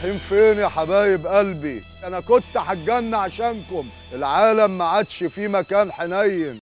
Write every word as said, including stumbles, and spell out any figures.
رايحين فين يا حبايب قلبي؟ انا كنت هتجنن عشانكم، العالم ما عادش فيه مكان حنين.